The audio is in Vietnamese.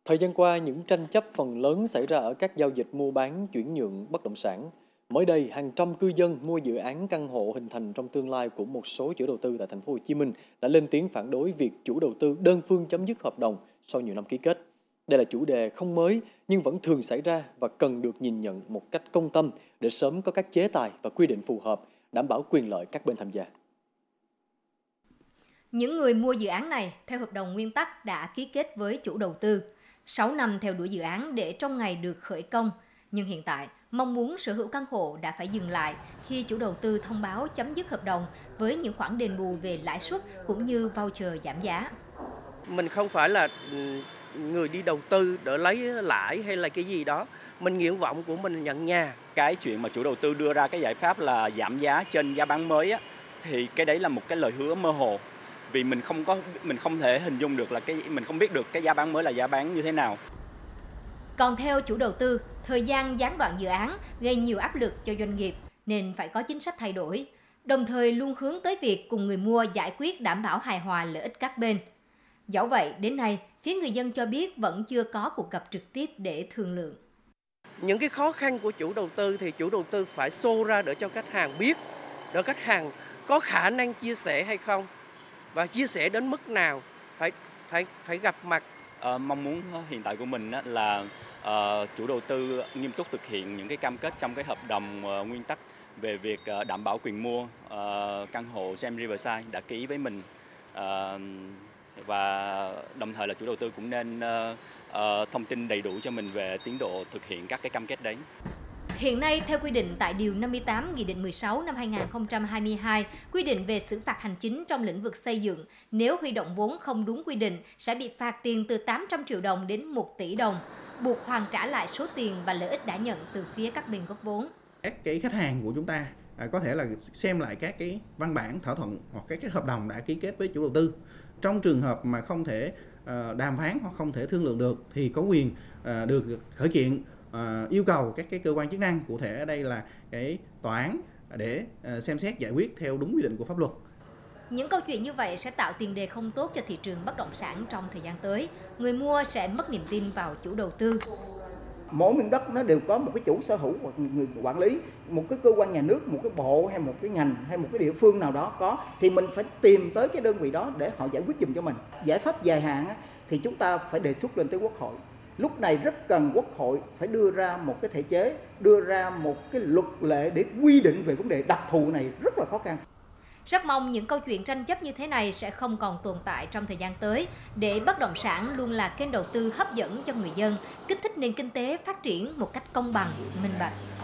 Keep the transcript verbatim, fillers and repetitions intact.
Thời gian qua, những tranh chấp phần lớn xảy ra ở các giao dịch mua bán, chuyển nhượng bất động sản. Mới đây, hàng trăm cư dân mua dự án căn hộ hình thành trong tương lai của một số chủ đầu tư tại thành phố Hồ Chí Minh đã lên tiếng phản đối việc chủ đầu tư đơn phương chấm dứt hợp đồng sau nhiều năm ký kết. Đây là chủ đề không mới nhưng vẫn thường xảy ra và cần được nhìn nhận một cách công tâm để sớm có các chế tài và quy định phù hợp, đảm bảo quyền lợi các bên tham gia. Những người mua dự án này theo hợp đồng nguyên tắc đã ký kết với chủ đầu tư sáu năm theo đuổi dự án để trong ngày được khởi công. Nhưng hiện tại, mong muốn sở hữu căn hộ đã phải dừng lại khi chủ đầu tư thông báo chấm dứt hợp đồng với những khoản đền bù về lãi suất cũng như voucher giảm giá. Mình không phải là người đi đầu tư để lấy lãi hay là cái gì đó. Mình nguyện vọng của mình nhận nhà. Cái chuyện mà chủ đầu tư đưa ra cái giải pháp là giảm giá trên giá bán mới á, thì cái đấy là một cái lời hứa mơ hồ. Vì mình không có mình không thể hình dung được là cái mình không biết được cái giá bán mới là giá bán như thế nào. Còn theo chủ đầu tư, thời gian gián đoạn dự án gây nhiều áp lực cho doanh nghiệp nên phải có chính sách thay đổi, đồng thời luôn hướng tới việc cùng người mua giải quyết đảm bảo hài hòa lợi ích các bên. Dẫu vậy, đến nay, phía người dân cho biết vẫn chưa có cuộc gặp trực tiếp để thương lượng. Những cái khó khăn của chủ đầu tư thì chủ đầu tư phải show ra để cho khách hàng biết, để khách hàng có khả năng chia sẻ hay không và chia sẻ đến mức nào, phải phải phải gặp mặt. À, mong muốn hiện tại của mình là uh, chủ đầu tư nghiêm túc thực hiện những cái cam kết trong cái hợp đồng uh, nguyên tắc về việc uh, đảm bảo quyền mua uh, căn hộ Gem Riverside đã ký với mình, uh, và đồng thời là chủ đầu tư cũng nên uh, uh, thông tin đầy đủ cho mình về tiến độ thực hiện các cái cam kết đấy. Hiện nay, theo quy định tại Điều năm mươi tám Nghị định mười sáu năm hai nghìn không trăm hai mươi hai, quy định về xử phạt hành chính trong lĩnh vực xây dựng, nếu huy động vốn không đúng quy định sẽ bị phạt tiền từ tám trăm triệu đồng đến một tỷ đồng, buộc hoàn trả lại số tiền và lợi ích đã nhận từ phía các bên góp vốn. Các cái khách hàng của chúng ta à, có thể là xem lại các cái văn bản thỏa thuận hoặc các cái hợp đồng đã ký kết với chủ đầu tư. Trong trường hợp mà không thể uh, đàm phán hoặc không thể thương lượng được thì có quyền uh, được khởi kiện, uh, yêu cầu các cái cơ quan chức năng, cụ thể ở đây là cái tòa án, để uh, xem xét giải quyết theo đúng quy định của pháp luật. Những câu chuyện như vậy sẽ tạo tiền đề không tốt cho thị trường bất động sản trong thời gian tới. Người mua sẽ mất niềm tin vào chủ đầu tư. Mỗi miếng đất nó đều có một cái chủ sở hữu hoặc người quản lý, một cái cơ quan nhà nước, một cái bộ hay một cái ngành hay một cái địa phương nào đó có, thì mình phải tìm tới cái đơn vị đó để họ giải quyết giùm cho mình. Giải pháp dài hạn thì chúng ta phải đề xuất lên tới Quốc hội. Lúc này rất cần Quốc hội phải đưa ra một cái thể chế, đưa ra một cái luật lệ để quy định về vấn đề đặc thù này, rất là khó khăn. Rất mong những câu chuyện tranh chấp như thế này sẽ không còn tồn tại trong thời gian tới, để bất động sản luôn là kênh đầu tư hấp dẫn cho người dân, kích thích nền kinh tế phát triển một cách công bằng, minh bạch.